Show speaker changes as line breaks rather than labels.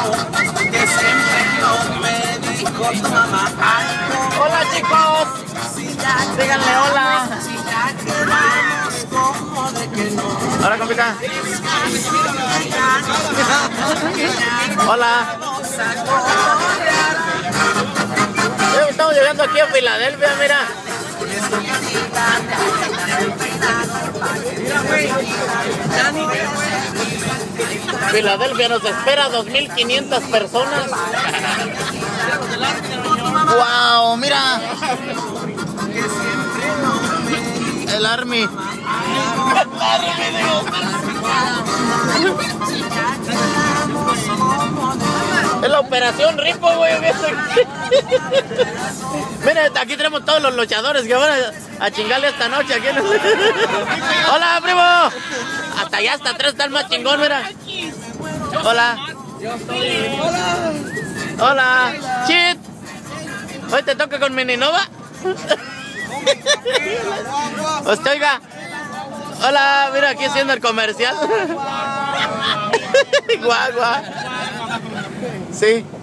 que siempre no me dijo tu mamá.
Hola chicos, díganle hola. Hola compita. Hola. Estamos llegando aquí a Filadelfia, mira. Filadelfia nos espera 2.500 personas. Wow, mira. El Army. Es la operación Ripo, güey. Mira, aquí tenemos todos los luchadores que van a chingarle esta noche. Aquí. Hola, primo. Hasta allá, hasta atrás está el más chingón, mira. Hola. Hola. Chit. Hoy te toca con Mininova. Oiga. Hola, mira, aquí haciendo el comercial. Guau, guau. Sí.